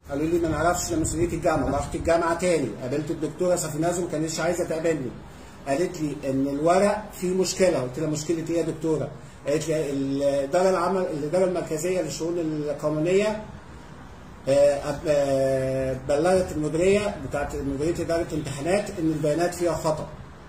قالوا لي ما نعرفش مسؤوليه الجامعه. رحت الجامعه تاني قابلت الدكتوره سفينازو، ما كانتش عايزه تقابلني. قالت لي ان الورق فيه مشكله. قلت لها مشكله ايه يا دكتوره؟ قالت لي الاداره المركزيه للشؤون القانونيه بلغت المديريه بتاعت مديريه اداره الامتحانات ان البيانات فيها خطا.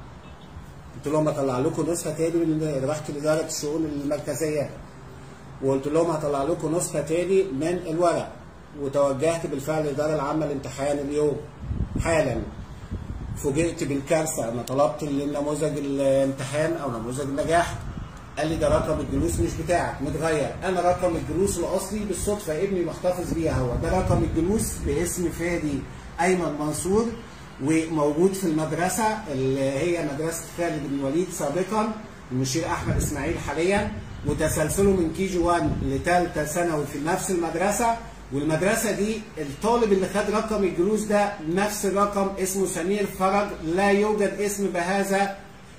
قلت لهم هطلع لكم نسخه تاني من رحت لاداره الشؤون المركزيه وقلت لهم هطلع لكم نسخه تاني من الورق، وتوجهت بالفعل للاداره العامه للامتحان اليوم حالا. فوجئت بالكارثه، انا طلبت النموذج الامتحان او نموذج النجاح، قال لي ده رقم الجلوس مش بتاعك متغير. انا رقم الجلوس الاصلي بالصدفه ابني محتفظ بيها، هو ده رقم الجلوس باسم فادي ايمن منصور، وموجود في المدرسه اللي هي مدرسه خالد بن الوليد سابقا، المشير احمد اسماعيل حاليا، وتسلسله من كي جي 1 لثالثه ثانوي في نفس المدرسه. والمدرسه دي الطالب اللي خد رقم الجلوس ده نفس الرقم اسمه سمير فرج، لا يوجد اسم بهذا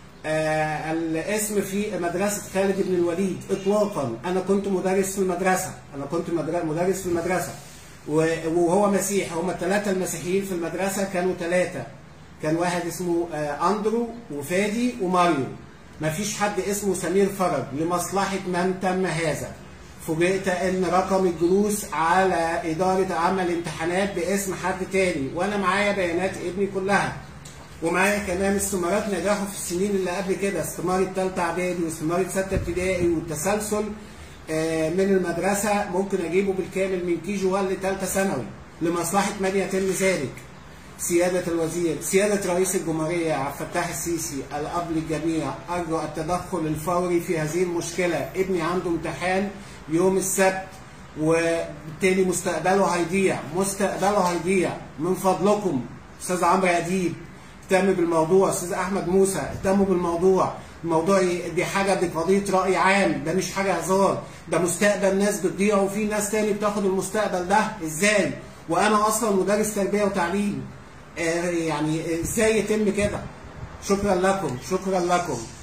الاسم في مدرسه خالد بن الوليد اطلاقا. انا كنت مدرس في المدرسه، مدرس في المدرسه، وهو مسيحي. هم الثلاثه المسيحيين في المدرسه كانوا ثلاثه، كان واحد اسمه اندرو وفادي وماريو، ما فيش حد اسمه سمير فرج لمصلحه من تم هذا. فوجئت ان رقم الجلوس على اداره عمل الامتحانات باسم حد تاني، وانا معايا بيانات ابني كلها، ومعايا كمان استمارات نجاحه في السنين اللي قبل كده، استماره ثالثه اعدادي واستماره سته ابتدائي، والتسلسل من المدرسه ممكن اجيبه بالكامل من كي جي 1 لثالثه ثانوي لمصلحه من يتم ذلك. سياده الوزير، سياده رئيس الجمهوريه عبد الفتاح السيسي، الاب للجميع، ارجو التدخل الفوري في هذه المشكله. ابني عنده امتحان يوم السبت وبالتالي مستقبله هيضيع. من فضلكم استاذ عمرو اديب اهتم بالموضوع، استاذ احمد موسى اهتموا بالموضوع. الموضوع دي حاجه، دي قضيه راي عام، ده مش حاجه هزار، ده مستقبل ناس بتضيع، وفي ناس تاني بتاخد المستقبل ده ازاي؟ وانا اصلا مدرس تربيه وتعليم، يعني ازاي يتم كده؟ شكرا لكم.